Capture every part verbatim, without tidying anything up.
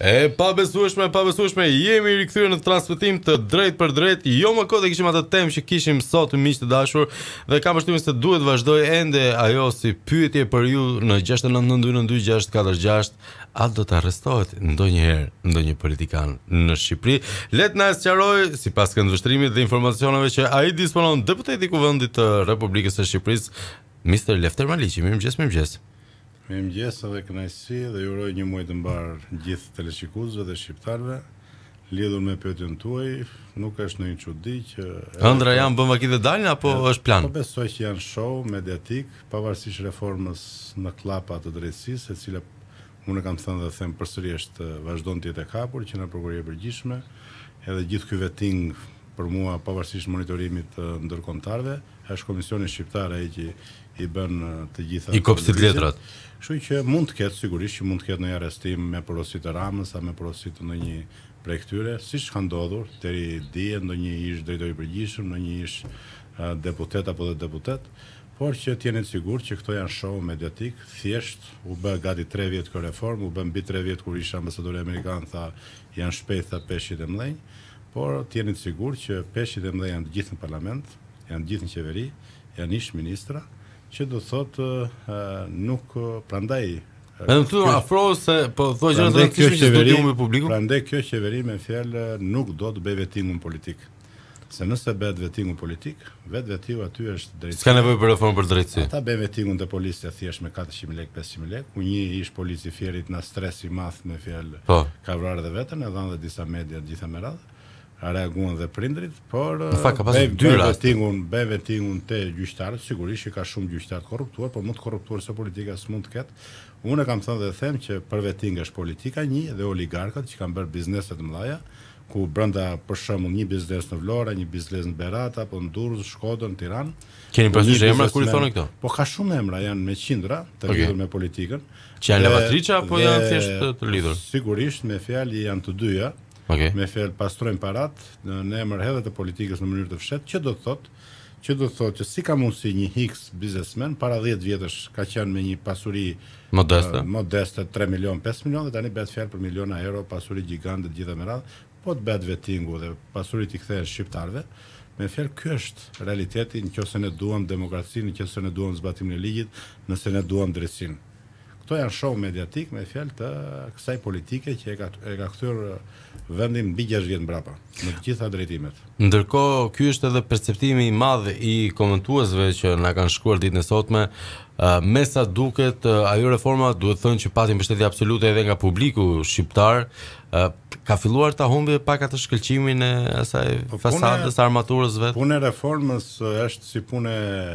E pabesueshme, pabesueshme, jemi rikthyer në transmetim të drejt për drejt. Jo më kot e kishim atë temë që kishim sot, miq të dashur, dhe kam përshtypjen se duhet vazhdoj ende ajo si pyetje për ju në gjasht nëntë nëntë dy nëntë dy gjasht katër gjasht. A do të arrestohet ndonjëherë ndonjë politikan në Shqipëri? Let na sqaroj, sipas këndvështrimit dhe informacioneve që ai disponon, deputeti i Kuvendit të Republikës së Shqipërisë, mister Lefter Maliqi. Mirëmëngjes, mirëmëngjes. Mirëmëngjes dhe kënaqësi dhe ju uroj një muaj të mbar gjithë teleshikuesve dhe shqiptarëve. Lidhur me pyetjen tuaj, nuk është ndonjë çudi që ëndra janë bën vaki dhe dalin apo e, është plan? Po besoj që janë show mediatik, pavarësisht reformës në klapa të drejtësisë, e cila unë kam thënë dhe them përsëri është vazhdon të jetë e hapur që në prokuroria e përgjithshme, edhe gjithë ky vetting për mua pavarësisht monitorimit të ndërkombëtarëve, është komisioni shqiptar ai që i bën të gjitha i kopsit letrat. Kështu që mund të ketë sigurisht që mund të ketë ndonjë arrestim me porosi të Ramës, a me porosi të ndonjë prej këtyre, siç ka ndodhur deri dje ndonjë ish drejtori i përgjithshëm, ndonjë ish uh, deputet apo dhe deputet, por që t'jeni të sigurt që këto janë show mediatik, thjesht u bë gati tre vjet kjo reformë, u bë mbi tre vjet kur ish ambasadori amerikan tha janë shpejt tha peshqit e mëdhenj, por t'jeni të sigurt që peshqit e mëdhenj janë të gjithë në parlament, janë të gjithë në qeveri, janë ish ministra, që do thotë uh, nuk uh, prandaj Edhe këtu afro se po thoj gjëra të rëndësishme që do të jemi publiku. Prandaj kjo qeveri me fjalë nuk do të bëj vettingun politik. Se nëse bëhet vettingun politik, vetë vetiu aty është drejtësi. S'ka nevojë për reformë për drejtësi. Ata bëjnë vettingun te policia thjesht me katërqind mijë lekë, pesëqind mijë lekë, ku një ish polici fierit na stres i madh me fjalë. Po. Ka vrarë dhe veten, e dhanë dhe disa media të gjitha me radhë. Reaguan dhe prindrit, por në fakt ka pasur dy raste. Vettingun, bëj vettingun te gjyqtarët, sigurisht që ka shumë gjyqtar të korruptuar, por më të korruptuar se politika s'mund të ketë. Unë kam thënë dhe them që për vetting është politika një dhe oligarkët që kanë bërë biznese të mëdha, ku brenda për shembull një biznes në Vlora, një biznes në Berat apo në Durrës, Shkodër, në Tiranë. Keni parasysh emra kur i thonë këto? Po ka shumë emra, janë me qindra të lidhur me politikën. Që janë lavatriça apo janë thjesht të lidhur? Sigurisht me fjalë janë të dyja. Okay. Me fjalë pastrojnë parat në, në emër edhe të politikës në mënyrë të fshehtë, që do të thotë, që do të thotë që si ka mundësi një X biznesmen para dhjetë vjetësh ka qenë me një pasuri modeste, uh, modeste tre milion, pesë milion dhe tani bëhet fjalë për miliona euro, pasuri gjigante të gjitha me radhë, po të bëhet vettingu dhe pasurit i kthehen shqiptarëve. Me fjalë ky është realiteti nëse ne duam demokracinë, nëse ne duam zbatimin e ligjit, nëse ne duam drejtsinë. Këto janë show mediatik me fjalë të kësaj politike që e ka e ka kthyer vendin mbi gjashtë vjet mbrapa në të gjitha drejtimet. Ndërkohë, ky është edhe perceptimi i madh i komentuesve që na kanë shkruar ditën e sotme. Uh, me sa duket, uh, ajo reforma duhet thënë që pati mbështetje absolute edhe nga publiku shqiptar, uh, ka filluar ta humbi pak atë shkëlqimin e asaj fasadës armaturës vet. Puna e reformës është si punë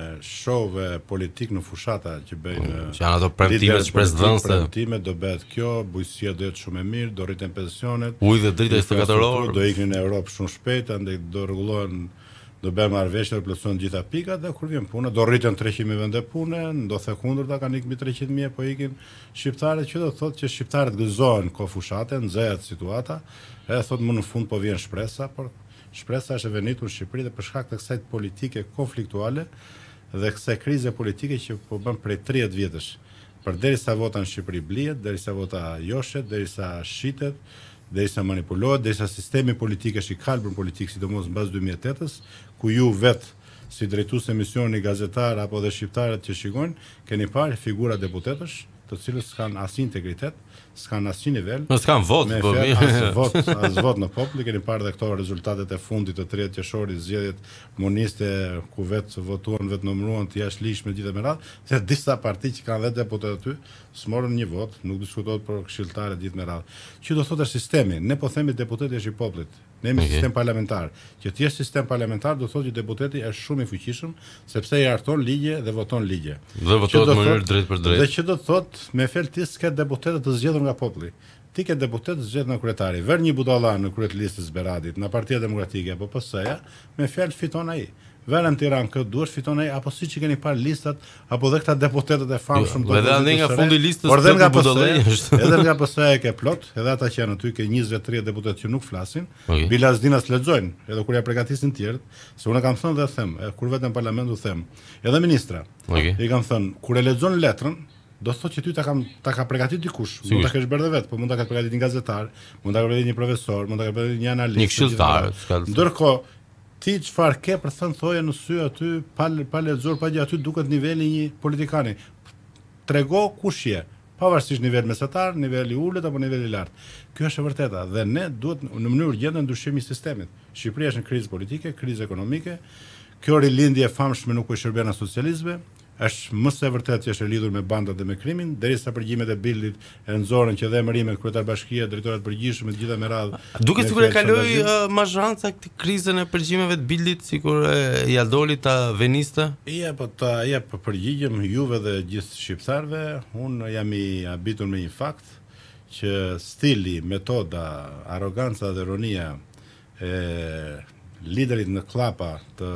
shove politik në fushata që bëjnë. Mm, që janë ato premtime shpresdhënëse. Premtime do bëhet kjo, bujësia do jetë shumë e mirë, do rriten pensionet. Ujë dhe drita shtatëror. Do iknin në Europë shumë shpejt, andaj do rregullohen, do bëjmë marrëveshje të plotëson gjitha pikat dhe kur vjen puna do rriten treqind mijë vende pune, do the kundërta kanë ikë mbi treqind mijë po ikin shqiptarët, që do thotë që shqiptarët gëzohen ko fushate, nxehet situata, edhe thotë më në fund po vjen shpresa, por shpresa është e venitur në Shqipëri dhe për shkak të kësaj politike konfliktuale dhe kësaj krize politike që po bën prej tridhjetë vjetësh. Përderisa vota në Shqipëri blihet, derisa vota joshet, derisa shitet, derisa manipulohet, derisa sistemi politik është i kalbër politik, sidomos mbas dy mijë e tetës, ku ju vetë si drejtues emisioni gazetar apo dhe shqiptarët që shikojnë, keni parë figura deputetësh, të cilët s'kan as integritet, s'kan asnjë nivel. Mos s'kan vot, po mirë. As vot, as vot në popull, keni parë dhe këto rezultatet e fundit të tridhjetë qershorit, zgjedhjet moniste ku vetë votuan, vetë numëruan të jashtëligjshme gjithë me radhë, se disa parti që kanë vetë deputet aty, s'morën një vot, nuk diskutohet për këshilltarë gjithë me radhë. Që do thotë sistemi, ne po themi deputeti është i popullit. Ne jemi okay. Sistem parlamentar. Që të jesh sistem parlamentar do thotë që deputeti është shumë i fuqishëm sepse i harton ligje dhe voton ligje. Dhe voton në mënyrë drejt për drejt. Dhe që do thotë me fjalë ti s'ke deputetë të zgjedhur nga populli. Ti ke deputet të zgjedhur nga kryetari. Ver një budalla në kryet listës Beradit, në Partia Demokratike apo P S-ja, me fjalë fiton ai. Verën Tiranë këtë duhet fiton ai apo siç i keni parë listat apo dhe këta deputetët e famshëm do. Edhe ande nga fundi listës edhe nga P S-ja, edhe nga P S-ja ke plot, edhe ata që janë aty ke njëzet tridhjetë deputetë që nuk flasin. Okay. Bilazdinas lexojnë, edhe kur ja përgatisin të tjerët, se unë kam thënë dhe them, kur vetëm parlamentu them, edhe ministra. Okay. I kam thënë kur e lexon letrën, do thotë që ty ta kam ta ka përgatitur dikush, mund ta kesh bërë vetë, po mund ta kesh përgatitur një gazetar, mund ta kesh përgatitur një profesor, mund ta kesh përgatitur një analist, një këshilltar. Ndërkohë ti çfarë ke për thënë thoje në sy aty pa pa lexuar pa gjë, aty duket niveli i një politikani. Trego kush je, pavarësisht nivel mesatar, niveli ulët apo niveli lart. Kjo është e vërteta dhe ne duhet në mënyrë urgjente ndryshimi i sistemit. Shqipëria është në krizë politike, krizë ekonomike. Kjo rilindje e famshme nuk u shërben as socializme, është më së vërtet që është e lidhur me bandat dhe me krimin, derisa përgjimet e Bildit e nxorën që dhe emërimet kryetar bashkia, drejtorat përgjithshëm e të gjitha me radhë. Duket sikur e kaloi uh, mazhranca këtë krizën e përgjimeve të Bildit, sikur e ja doli ta veniste. Ja, po ta ja po përgjigjem juve dhe gjithë shqiptarëve, unë jam i habitur me një fakt që stili, metoda, arroganca dhe ironia e liderit në klapa të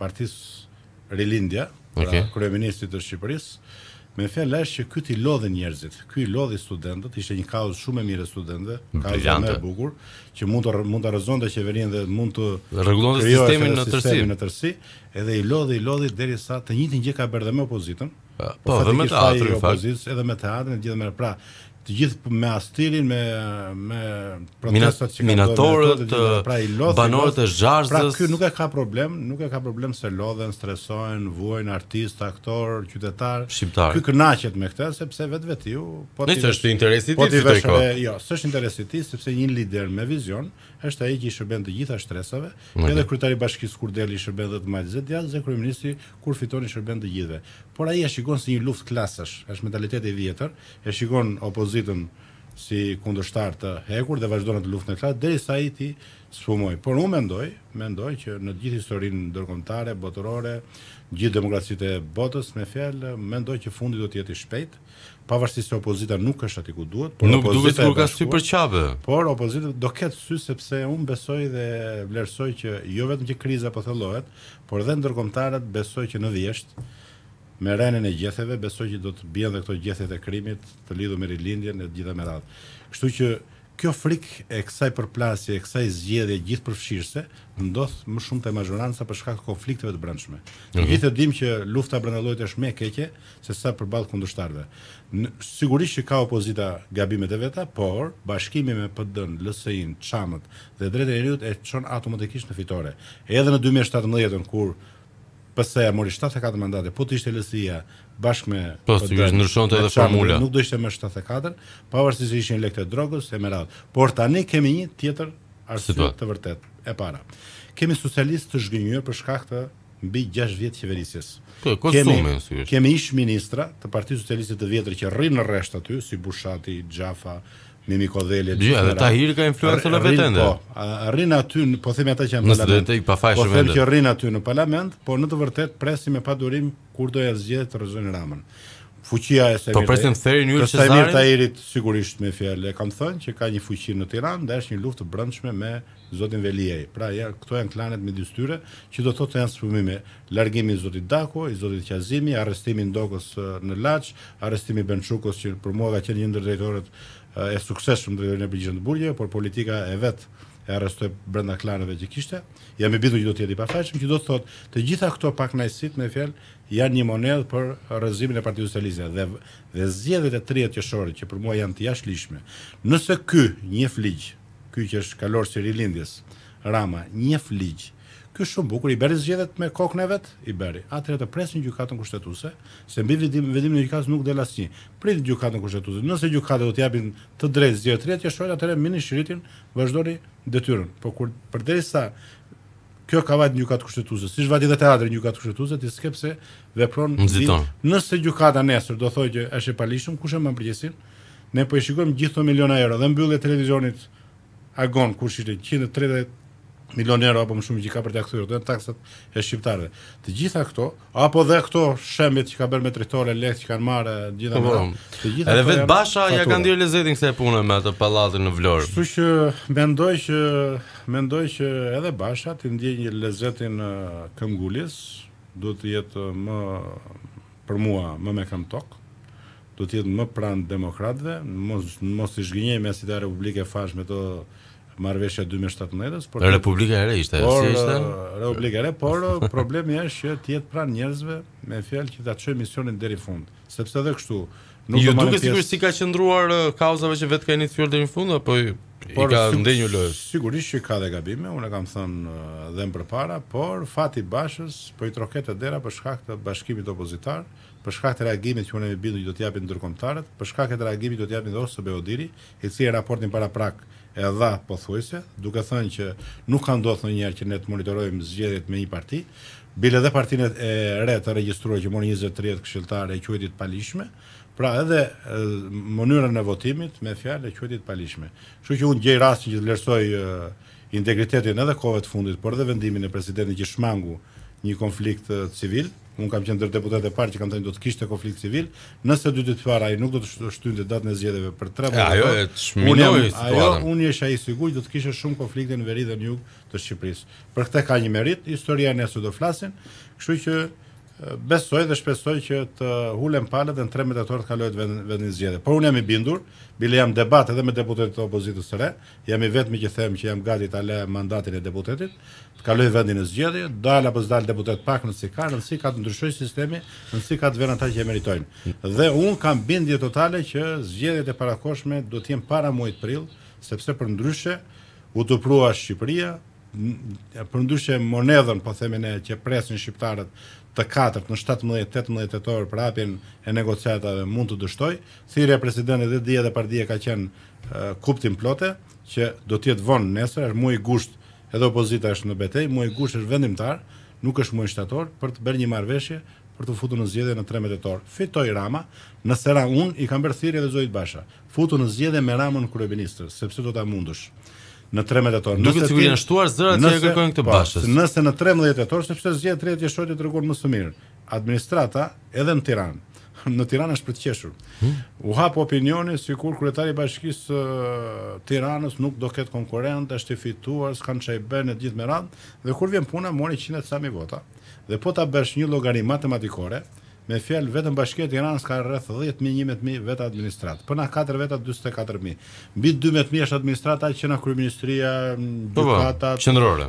Partisë Rilindja, Okay. Pra kryeministrit të Shqipërisë, me fjalë është që ky i lodhi njerëzit, ky i lodhi studentët, ishte një kauzë shumë e mirë e studentëve, kauzë më e bukur, që mund të mund të rrezonte qeverinë dhe mund të rregullonte sistemin në tërësi. në tërësi, edhe i lodhi, i lodhi derisa të njëjtin gjë ka bërë dhe me opozitën. Po, dhe me teatrin, opozitës, edhe me teatrin, gjithë me pra të gjithë me astilin, me me protestat që minatorët, pra i lodhi, banorët e Zharzës. Pra ky nuk e ka problem, nuk e ka problem se lodhen, stresojnë, vuajnë artist, aktor, qytetar. Shqiptar. Ky kënaqet me këtë sepse vetvetiu po ti është interesi i po tij vesh, jo, s'është interesi i tij sepse një lider me vizion është ai që i shërben të gjitha stresave, okay. Edhe kryetari i bashkisë kur deli i shërben dhe të majzet djathtë, dhe kryeministri kur fiton i shërben të gjithëve. Por ai e shikon si një luftë klasash, është mentaliteti i vjetër, e shikon opozitën si kundërshtar të hekur dhe vazhdon atë luftën e klasë derisa ai ti sfumoi. Por unë mendoj, mendoj që në gjithë historinë ndërkombëtare, botërore, gjithë demokracitë e botës, me fjalë, mendoj që fundi do të jetë i shpejtë, pavarësisht se opozita nuk është aty ku duhet, por nuk duket sikur ka sy për qabe. Por opozita do ketë sy sepse unë besoj dhe vlerësoj që jo vetëm që kriza po thellohet, por edhe ndërkombëtarët besoj që në vjesht me rënien e gjetheve, besoj që do të bien dhe këto gjethet e krimit të lidhur me rilindjen e të gjitha me radhë. Kështu që kjo frikë e kësaj përplasje, e kësaj zgjedhje gjithë përfshirëse, ndodh më shumë te mazhoranca për shkak të konflikteve të brendshme. Ne gjithë e dimë që lufta brenda llojit është më e keqe se sa përballë kundërshtarëve. Sigurisht që ka opozita gabimet e veta, por bashkimi me P D-n, L S I-n, Çamët dhe drejtë e njeriut e çon automatikisht në fitore. Edhe në dy mijë e shtatëmbëdhjetë kur P S-ja mori shtatëdhjetë e katër mandate, po të ishte L S I-ja bashkë me po sigurisht ndryshonte edhe formula. Nuk do ishte më shtatëdhjetë e katër, pavarësisht se ishin lekët e drogës e me radhë. Por tani kemi një tjetër arsye të vërtetë. E para. Kemi socialistë të zhgënjur për shkak të mbi gjashtë vjet qeverisjes. Po, kemi sigurisht. Kemi ish ministra të Partisë Socialiste të vjetër që rrinë në rresht aty, si Bushati, Xhafa, Mimi Kodheli. Ja, edhe Tahiri ka influencën e vetëndë. Po, rrin aty, po themi ata që janë në parlament. Po them që rrin aty në parlament, por në të vërtetë presim me padurim kur do ja zgjedh të rrezojnë Ramën. Fuqia e Semir. Po presim therin Ylë Cezarin. Semir Tahirit sigurisht me fjalë e kam thënë që ka një fuqi në Tiranë dhe është një luftë e brendshme me zotin Veliaj. Pra ja, këto janë klanet midis tyre që do thotë janë sfumime. Largimi i zotit Dako, i zotit Qazimi, arrestimi i Ndokës në Laç, arrestimi i Bençukës që për mua ka qenë një ndër drejtorët e suksesshëm drejtorin e përgjithshëm të burgjeve, por politika e vet e arrestoi brenda klaneve që kishte. Jam i bindur që do të jetë i pafajshëm, që do të thotë të gjitha këto pakënaqësit me fjalë janë një monedhë për rrëzimin e Partisë Socialiste dhe dhe zgjedhjet e tridhjetë qershorit që për mua janë të jashtëligjshme. Nëse ky njeh ligj, ky që është kalor si rilindjes, Rama, njeh ligj, ky është shumë bukur, i bëri zgjedhjet me kokën e vet, i bëri. Atëherë të presin gjykatën kushtetuese, se mbi vendimin vendimin e gjykatës nuk del asnjë. Prit gjykatën kushtetuese. Nëse gjykata do të japin të drejtë zgjedhjet e tridhjetë qershorit, atëherë mini shiritin vazhdoni detyrën. Po kur përderisa kjo ka vajt gjykatë kushtetuese, siç vajti edhe teatri gjykatë kushtetuese, ti skep se vepron. Nëse gjykata nesër do thotë që është e palishëm, kush e mban përgjegjësinë? Ne po i shikojmë gjithë këto miliona euro dhe mbyllje televizionit Agon, kush ishte njëqind e tridhjetë milion euro apo më shumë që ka për të kthyer dhe taksat e shqiptarëve. Të gjitha këto, apo dhe këto shembet që ka bërë me tritore, lekë që kanë marrë gjitha po, më. Të gjitha edhe vetë Basha ja ka ndjerë lezetin kësaj pune me atë pallatin në Vlorë. Kështu që mendoj që mendoj që edhe Basha të ndjej një lezetin këmbguljes, duhet të jetë më për mua më me këmbë tok. Do të jetë më pranë demokratëve, mos mos i zhgënjej me si ta Republikë e Fash me to marrëveshja dy mijë e shtatëmbëdhjetë, por Republika e Re ishte, si ishte? Republika e Re, por problemi është që të jetë pranë njerëzve me fjalë që ta çojë misionin deri në fund, sepse edhe kështu Ju duket sigurisht si ka qëndruar kauzave që vetë ka iniciuar deri në fund apo i ka ndenjur lojës? Sigurisht që ka dhe gabime, unë kam thënë dhe më përpara, por fati Bashës po i troket dera për shkak të bashkimit opozitar, për shkak të reagimit që unë e bindu që do t'japin ndërkombëtarët, për shkak të reagimit do t'japin dhe Oso Beodiri, i cili raportin para prak e dha pothuajse, duke thënë që nuk ka ndodhur ndonjëherë që ne të monitorojmë zgjedhjet me një parti, bile dhe partinë e re të regjistruar që mori njëzet tridhjetë këshilltarë e quajtit palishme, pra edhe mënyrën e votimit me fjalë e quajtit palishme. Kështu që unë gjej rastin që të vlerësoj integritetin edhe kohëve të fundit, por edhe vendimin e presidentit që shmangu një konflikt civil. Unë kam qenë ndër deputetët e parë që kanë thënë do të kishte konflikt civil, nëse dy ditë para ai nuk do të shtynte datën e zgjedhjeve për tre muaj. Ajo e çminoi situatën. Ajo unë isha i sigurt do të kishte shumë konflikte në veri dhe në jug të Shqipërisë. Për këtë ka një merit, historia nesër do flasin, kështu që besoj dhe shpresoj që të hulen palët dhe në trembëdhjetor tetor të kalohet vendin zgjedhje. Por unë jam i bindur, bile jam debat edhe me deputetët e opozitës së re, jam i vetmi që them që jam gati ta lë mandatin e deputetit, të kaloj vendin e zgjedhje, dal apo s'dal deputet pak në si ka, në si ka të ndryshoj sistemi, në si ka të vënë ata që e meritojnë. Dhe unë kam bindje totale që zgjedhjet e parakoshme do të jenë para muajit prill, sepse për ndryshe u tëprua Shqipëria, për ndryshe monedhën, po themi ne, që presin shqiptarët të katërt në shtatëmbëdhjetë tetëmbëdhjetë tetor për hapjen e negociatave mund të dështoj. Thirrja e presidentit dhe dia dhe partia ka qenë uh, kuptim plote që do të jetë vonë nesër, është muaj gusht, edhe opozita është në betejë, muaj gusht është vendimtar, nuk është muaj shtator për të bërë një marrëveshje për të futur në zgjedhje në trembëdhjetë tetor. Fitoi Rama, nëse ra unë i kam bërë thirrje edhe Zoit Basha. Futu në zgjedhje me Ramën kryeministër, sepse do ta mundush. Në trembëdhjetë tetor. Duket sikur janë shtuar zërat që e kërkojnë këtë Bashës. Nëse në trembëdhjetë tetor, sepse zgjedhjet tridhjetë qershori tregon më së miri. Administrata edhe në Tiranë. Në Tiranë është për të qeshur. Hmm? U hap opinioni sikur kryetari i bashkisë uh, Tiranës nuk do ketë konkurrent, është i fituar, s'kan çaj bën e gjithë me radhë, dhe kur vjen puna mori njëqind e ca mijë vota. Dhe po ta bësh një llogari matematikore, me fjalë vetëm Bashkia e Tiranës ka rreth dhjetë mijë njëmbëdhjetë mijë veta administrat. Po na katër veta dyzet e katër mijë. Mbi dymbëdhjetë mijë është administrata që na kryeministria, gjykatat, qendrore,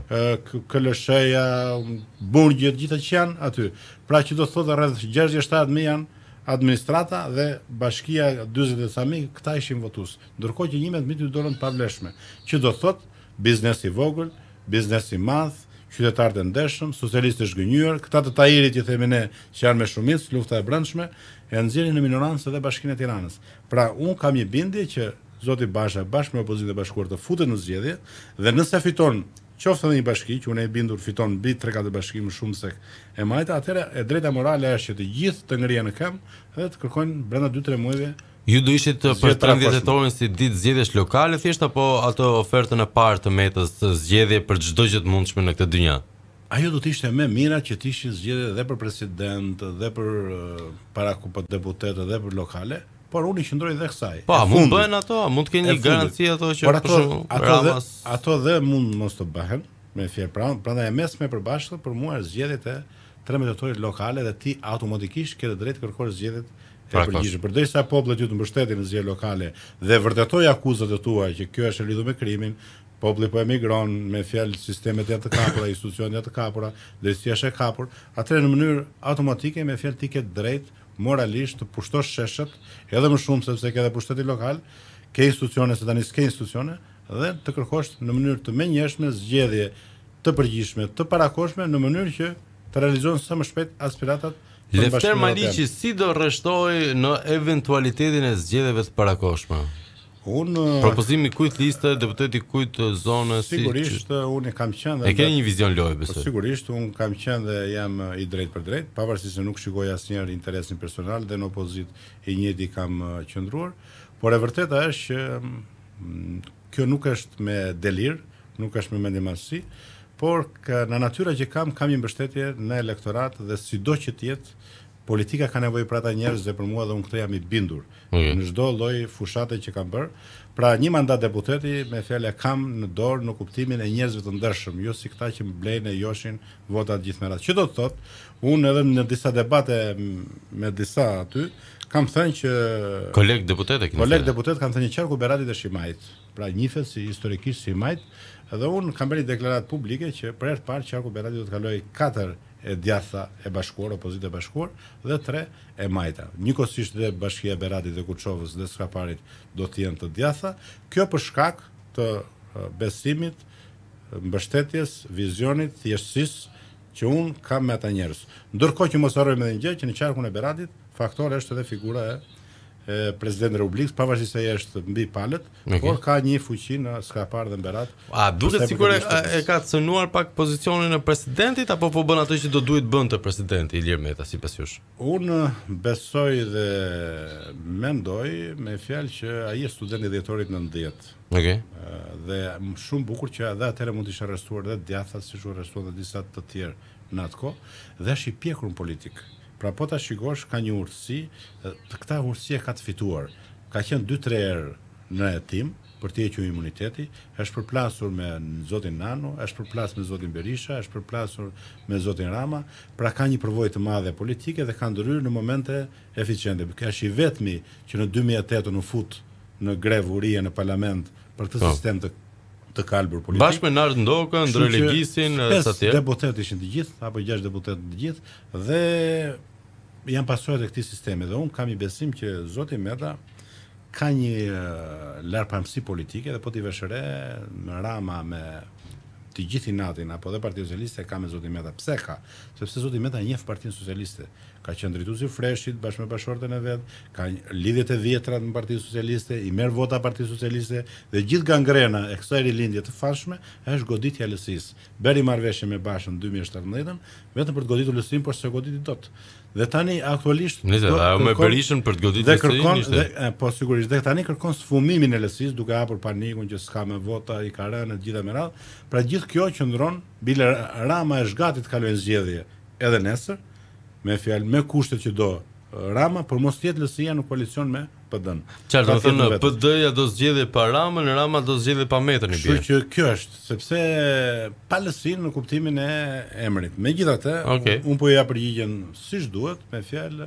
K L S-ja, burgjet, gjithë që janë aty. Pra që do të thotë rreth gjashtëdhjetë shtatë mijë janë administrata dhe Bashkia dyzet e ca mijë, këta ishin votues. Ndërkohë që njëmbëdhjetë mijë dolën pavlefshme, që do të thotë biznes i vogël, biznes i madh, qytetarët e ndeshëm, socialistë zhgënjur, këta të tajirit që themi ne që janë me shumicë, lufta e brendshme, e nxjerrin në minorancë edhe Bashkinë e Tiranës. Pra unë kam një bindje që zoti Basha bashkë me opozitën e bashkuar të futet në zgjedhje dhe nëse fiton qoftë edhe një bashki, që unë e bindur fiton mbi tre katër bashki më shumë se e majta, atëherë e drejta morale është që të gjithë të ngrihen në këmbë dhe të kërkojnë brenda dy tre muajve. Ju do ishit për trembëdhjetë tetorin si ditë zgjedhjesh lokale thjesht apo ato ofertën e parë të metës të zgjedhje për çdo gjë të mundshme në këtë dynjë? Ajo do të ishte më mira që të ishin zgjedhje dhe për president, dhe për uh, para për deputetë, dhe për lokale, por unë i qëndroj dhe kësaj. Po, mund bëhen ato, mund të kenë një garanci ato që për shembull ato dhe ato dhe mund mos të bëhen, me fjalë pra, prandaj e mesme e përbashkët për mua është zgjedhjet e trembëdhjetë tetorit lokale dhe ti automatikisht ke të drejtë kërkosh zgjedhjet e përgjithshme. Përderisa popullat ju të mbështetin në zgjedhje lokale dhe vërtetoj akuzat e tua që kjo është e lidhur me krimin, populli po emigron, me fjalë sistemet janë të kapura, institucionet janë të kapura, drejtësia është e kapur, atëherë në mënyrë automatike me fjalë ti ke drejt moralisht të pushtosh sheshet, edhe më shumë sepse ke edhe pushteti lokal, ke institucione se tani s'ke institucione dhe të kërkosh në mënyrë të menjëhershme zgjedhje të përgjithshme, të parakoshme në mënyrë që të realizohen sa më shpejt aspiratat. Lefter Maliqi si do rreshtoi në eventualitetin e zgjedhjeve të parakoshme? Unë propozimi kujt liste, deputeti kujt zone, sigurisht si, unë kam qenë dhe e ke një vizion lojë besoj. Sigurisht unë kam qenë dhe jam i drejt për drejt, pavarësisht se nuk shikoj asnjëherë interesin personal dhe në opozitë i njëjti kam qëndruar, por e vërteta është që kjo nuk është me delir, nuk është me mendimasi, por në natyra që kam, kam një mbështetje në elektorat dhe sido që të jetë, politika ka nevojë për ata njerëz dhe për mua dhe unë këtë jam i bindur. Okay. Në çdo lloj fushate që kam bërë. Pra një mandat deputeti me fjalë kam në dorë në kuptimin e njerëzve të ndershëm, jo si këta që blejnë e joshin votat gjithë me radhë. Që do të thotë, unë edhe në disa debate me disa aty kam thënë që koleg deputetë koleg deputet kanë thënë Qarku Beratit dhe Shimajit. Pra njihet si historikisht Shimajt, dhe unë kam bërë deklaratë publike që për herë të parë Qarku Berati do të kalojë katër e djatha e bashkuar, opozitë e bashkuar, dhe tre e majta. Njëkohësisht dhe Bashkia e Beratit dhe Kurçovës dhe Skaparit do të jenë të djatha. Kjo për shkak të besimit, mbështetjes, vizionit, thjeshtësisë që unë kam me ata njerëz. Ndërkohë që mos harrojmë edhe një gjë që në qarkun e Beratit, faktor është edhe figura e e Presidenti i Republikës, pavarësisht se ai është mbi palët, okay. por ka një fuqi në Skapar dhe në Berat. A duket sikur e, e ka cënuar pak pozicionin e presidentit apo po bën ato që do duhet bënte presidenti Ilir Meta sipas jush? Unë besoj dhe mendoj me fjalë që ai është student i dhjetorit nëntëdhjetë. Okej. Okay. Dhe shumë bukur që edhe atëherë mund të ishte arrestuar dhe djathat, siç u arrestuan dhe disa të tjerë në atë kohë, dhe është i pjekur në politikë. Pra po ta shikosh, ka një urtësi, të këta urtësi e ka të fituar. Ka qenë dy tre herë në hetim për të hequr imuniteti, është përplasur me zotin Nano, është përplasur me zotin Berisha, është përplasur me zotin Rama, pra ka një përvojë të madhe politike dhe ka ndryrë në momente eficiente. Ky është i vetmi që në dy mijë e tetë u fut në grevë urie në parlament për këtë oh. sistem të të kalbur politik. Bashkë me Nard Ndokën, Ndroj Legjisin, sa tjerë. Deputet ishin të gjithë, apo gjashtë deputet të gjithë, dhe janë pasojat e këtij sistemi. Dhe unë kam i besim që zoti Meta ka një larpamësi politike dhe po t'i vesh re me Rama, me të gjithë natin apo dhe Partia Socialiste ka me zotin Meta. Pse ka? Sepse zoti Meta njeh Partinë Socialiste. Ka qenë drejtuesi i Freshit bashkë me bashkëshortën e vet, ka lidhjet e vjetra në Partinë Socialiste, i merr vota Partisë Socialiste dhe gjithë gangrena e kësaj rilindje të fashme është goditja e L S I-s. Bëri marrëveshje me Bashën në dy mijë e shtatëmbëdhjetë vetëm për të goditur L S I-n, por s'e goditi dot. Dhe tani aktualisht Nëse ajo me Berishën për të goditur L S I-n, dhe po sigurisht dhe tani kërkon sfumimin e L S I-s duke hapur panikun që s'ka me vota, i ka rënë gjitha me radhë. Pra gjithë kjo qëndron, bile Rama është gati të kalojë zgjedhje edhe nesër, me fjalë me kushtet që do Rama, por mos jetë L S I-ja në koalicion me P D-n. Çfarë do të thonë, P D-ja do zgjedhje pa Ramën, Rama do zgjedhje pa Metën i bie. Kështu që kjo është, sepse pa L S I-n në kuptimin e emrit. Megjithatë, okay. unë po ja përgjigjen siç duhet, me fjalë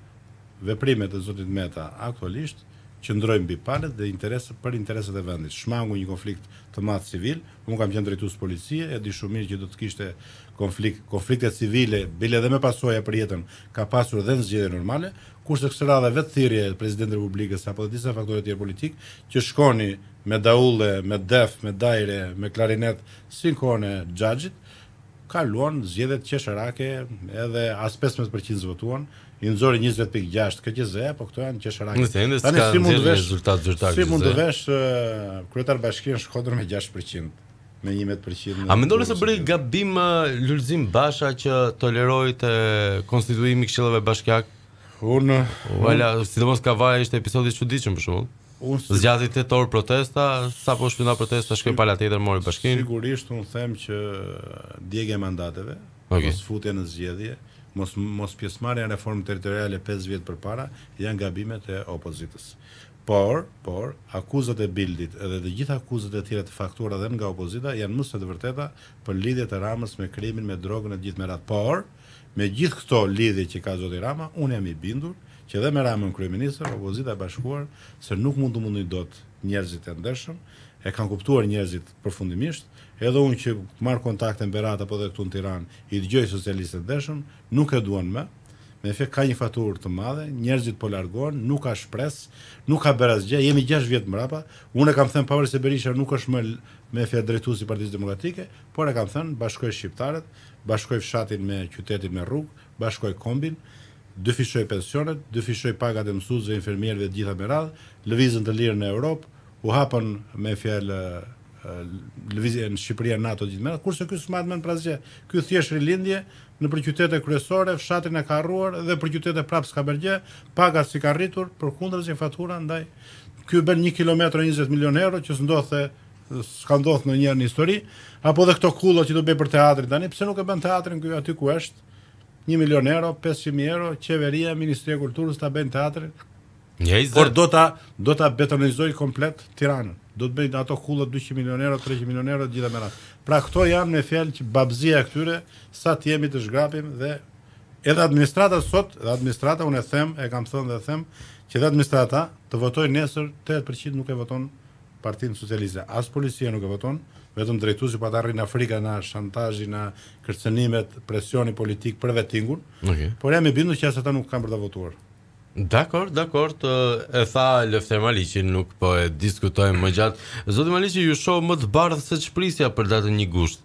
veprimet e zotit Meta aktualisht qëndrojnë mbi palët dhe interese për interesat e vendit. Shmangu një konflikt të madh civil, unë kam qenë drejtues policie, e di shumë mirë që do të kishte konflikt, konflikte civile, bile edhe me pasoja për jetën, ka pasur dhe në zgjedhje normale, kurse kësaj radhe vetë thirrje e Presidentit të Republikës apo disa faktorë të tjerë politik që shkoni me daulle, me def, me dajre, me klarinet, si në kohën e Xhaxhit, ka luan zgjedhjet qesharake, edhe as pesëmbëdhjetë përqind votuan, i nxori njëzet pikë gjashtë K Q Z, po këto janë qesharake. Tani si mund të vesh rezultat zyrtar? Si mund të vesh kryetar bashkie Shkodër me gjashtë përqind, me njëmbëdhjetë përqind. A mendoni se bëri gabim Lulzim Basha që toleroi të konstituimi i këshillave bashkiake? Unë, Vala, sidomos Kavaja ishte episodi i çuditshëm për shkakun. Unë zgjati tetor protesta, sapo shpinda protesta, shkoi pala tjetër mori bashkinë. Sigurisht unë them që djegja e mandateve, okay. mos futja në zgjedhje, mos mos pjesëmarrja në reformë territoriale pesë vjet përpara, janë gabimet e opozitës. Por, por akuzat e Bildit edhe të gjitha akuzat e tjera të faktuara dhe nga opozita janë më së të vërteta për lidhjet e Ramës me krimin, me drogën e gjithë me radhë. Por, me gjithë këto lidhje që ka zoti Rama, unë jam i bindur që edhe me Ramën kryeministër, opozita e bashkuar se nuk mund të mundoj dot njerëzit e ndershëm, e kanë kuptuar njerëzit përfundimisht, edhe unë që marr kontakte në Berat apo edhe këtu në Tiranë, i dëgjoj socialistët e ndershëm, nuk e duan më. Me efekt ka një faturë të madhe, njerëzit po largohen, nuk ka shpresë, nuk ka bërë asgjë, jemi gjashtë vjet mbrapa. Unë kam thënë pavarësisht se Berisha nuk është më me fjalë drejtuesi i Partisë Demokratike, por e kam thënë bashkoj shqiptarët, bashkoj fshatin me qytetin me rrugë, bashkoj kombin, dyfishoj pensionet, dyfishoj pagat e mësuesve, infermierëve të gjitha me radhë, lëvizën të lirë në Europë, u hapën me fjalë lëvizje në Shqipëri në NATO gjithë me radhë, kurse ky s'ma mend për asgjë. Ky thjesht rilindje në për qytete kryesore, fshatin e ka harruar dhe për qytete prapë s'ka bërgjë, pagat si ka rritur, përkundërzi fatura ndaj. Ky bën një kilometër njëzet milion euro që s'ndodhte, s'ka ndodhur ndonjëherë në histori, apo dhe këto kulla që do bëj për teatrin tani, pse nuk e bën teatrin ky aty ku është? një milion euro, pesëqind mijë euro, qeveria, Ministria e Kulturës ta bëjnë teatrin. Por do ta do ta betonizoj komplet Tiranën. Do të bëjnë ato kulla dyqind milion euro, treqind milion euro gjitha me radhë. Pra këto janë me fjalë që babzia e këtyre sa të jemi të zhgrapim dhe edhe administrata sot, edhe administrata unë e them, e kam thënë dhe them që edhe administrata të votojë nesër, tetëdhjetë përqind nuk e voton Partinë Socialiste, as policia nuk e voton, vetëm drejtuesi pa ta rrinë Afrika na shantazhi, na kërcënimet, presioni politik për vettingun. Okay. Por jam i bindur që as ata nuk kanë për ta votuar. Dakor, dakor, të e tha Lefter Maliqi, nuk po e diskutojmë më gjatë. Zoti Maliqi, ju shoh më të bardhë se çprisja për datën një gusht.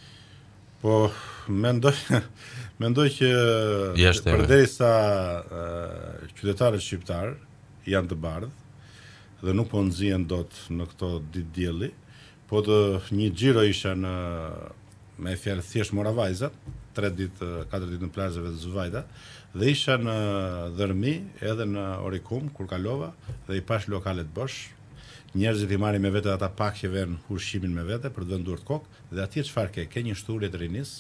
Po, mendoj mendoj që përderisa uh, qytetarët shqiptar janë të bardhë dhe nuk po nxjihen dot në këto ditë dielli, po të një xhiro isha në me fjalë thjesht mora vajzat, tre ditë, katër ditë në plazheve të Zvajda, dhe isha në Dhërmi edhe në Orikum kur kalova dhe i pash lokalet bosh. Njerëzit i marrin me vete ata pak që vën ushqimin me vete për të vënë durr të kokë dhe atje çfarë ke? Ke një shturje të rinis.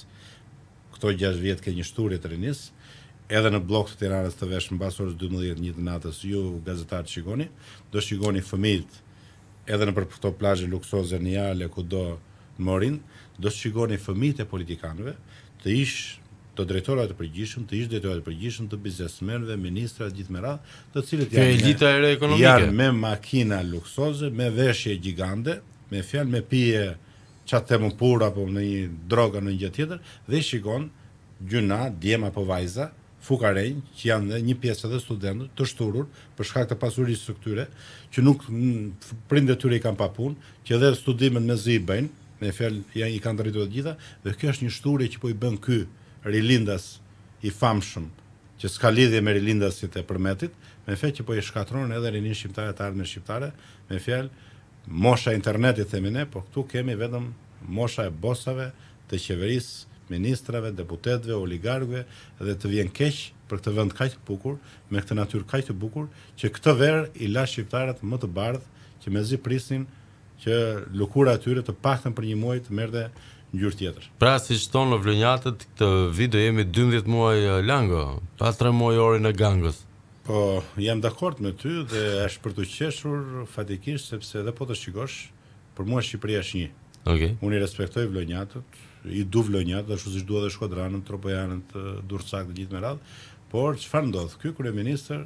Këto gjashtë vjet ke një shturje të rinis. Edhe në blok të Tiranës të vesh mbas orës dymbëdhjetë një të natës, ju gazetarët shikoni, do shikoni fëmijët edhe në për këto plazhe luksoze në Jale, kudo në Morin, do shikoni fëmijët e politikanëve, të ish të drejtorëve të përgjithshëm, të ish drejtorëve të përgjithshëm, të biznesmenëve, ministrave gjithë me radhë, të cilët janë elita e ekonomike. Janë me makina luksoze, me veshje gjigande, me fjalë me pije çatë më pur apo në një drogë në një gjë tjetër, dhe shikon gjuna, djem apo vajza, fukarenj, që janë dhe një pjesë edhe studentët të shturur për shkak të pasurisë së këtyre, që nuk prindërit e tyre i kanë pa punë, që edhe studimet me zi i bëjnë, me fjalë janë i kanë të rritur të gjitha, dhe kjo është një shturje që po i bën ky rilindas i famshëm, që s'ka lidhje me rilindasit e përmetit, me fjalë që po i shkatron edhe rinin shqiptare të ardhmen shqiptare, me fjalë mosha internetit themi ne, por këtu kemi vetëm mosha e bosave të qeverisë, ministrave, deputetëve, oligarkëve dhe të vjen keq për këtë vend kaq të bukur, me këtë natyrë kaq të bukur, që këtë verë i la shqiptarët më të bardhë, që mezi prisnin që lukura e tyre të paktën për një muaj të merrte ngjyrë tjetër. Pra, siç thonë vlonjatët, këtë vit do jemi dymbëdhjetë muaj Lango, pas tre muaj orin e Gangës. Po, jam dakord me ty dhe është për të qeshur fatikisht sepse edhe po të shikosh, për mua Shqipëria është një. Okay. Unë i respektoj vlonjatët, i du vlonjatët, ashtu siç dua edhe Shkodranën, Tropojanët, Durrësak të gjithë me radhë, por çfarë ndodh? Ky kryeministër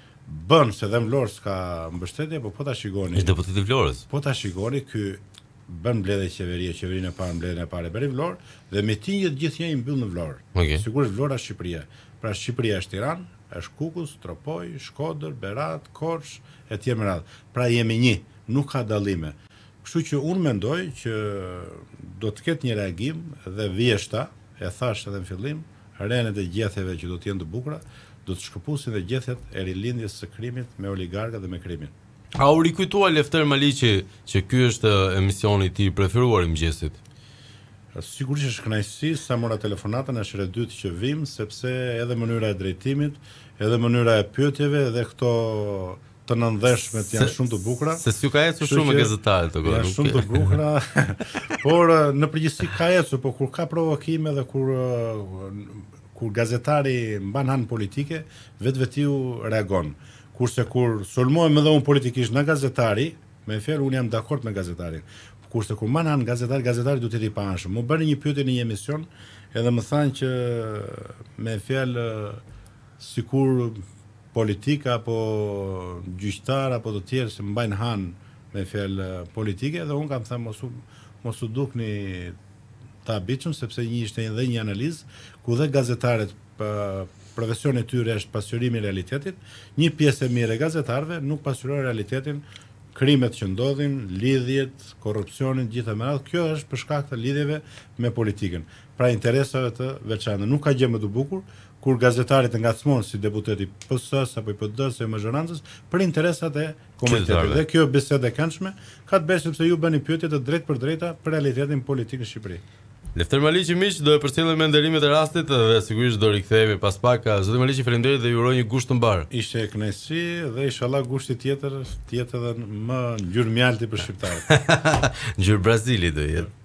bën se dhe Vlorë s'ka mbështetje, po po ta shikoni. Është deputet i Vlorës. Po ta shikoni, ky bën mbledhje qeverie, qeverinë e parë, mbledhjen e parë e bëri Vlorë dhe mitingjet gjithë janë i mbyll në Vlorë. Okay. Sigurisht Vlora është Shqipëria. Pra Shqipëria është Tiranë, është Kukus, Tropoj, Shkodër, Berat, Korçë e tjerë me radhë. Pra jemi një, nuk ka dallime. Kështu që unë mendoj që do të ketë një reagim dhe vjeshta, e thash edhe në fillim, renet e gjethjeve që do të jenë të bukura, do të shkëpusin dhe gjethet e rilindjes së krimit me oligarka dhe me krimin. A u rikujtua Lefter Maliqi që ky është emisioni i tij i preferuar i mëngjesit? Sigurisht është kënaqësi sa mora telefonatën, është herë e dytë që vim, sepse edhe mënyra e drejtimit, edhe mënyra e pyetjeve dhe këto të nëndeshmet janë shumë të bukura. Se s'ju ka ecur shumë me gazetarët të kohë. Janë shumë të bukura, por në përgjithësi ka ecur, por kur ka provokime dhe kur kur gazetari mban hanë politike, vetvetiu reagon. Kurse kur sulmohem edhe unë politikisht në gazetari, me fjalë unë jam dakord me gazetarin. Kurse kur mban hanë gazetari, gazetari duhet të jetë i paanshëm. Mu bëri një pyetje në një emision, edhe më thanë që me fjalë sikur politika apo gjyqtar apo të tjerë që mbajnë hanë me fjalë politike dhe unë kam thënë mos u mos u dukni ta habitshëm sepse një ishte edhe një analizë ku dhe gazetarët profesioni i tyre është pasqyrimi i realitetit, një pjesë e mirë e gazetarëve nuk pasqyrojnë realitetin, krimet që ndodhin, lidhjet, korrupsionin, gjithë me radhë. Kjo është për shkak të lidhjeve me politikën. Pra interesave të veçanta. Nuk ka gjë më të bukur kur gazetarit ngacmon si deputeti P S-s apo i P D-s e majorancës për interesat e komunitetit. Dhe kjo bisedë e këndshme ka të bëjë sepse ju bëni pyetje të drejtë për drejta për realitetin politik në Shqipëri. Lefter Maliqi miq, do e përcjellim me nderimet e rastit dhe sigurisht do rikthehemi pas pak. Zoti Maliqi, faleminderit dhe ju uroj një gusht të mbar. Ishte kënaqësi dhe inshallah gushti tjetër të jetë edhe më ngjyrë mjalti për shqiptarët. Ngjyrë Brazili do jetë.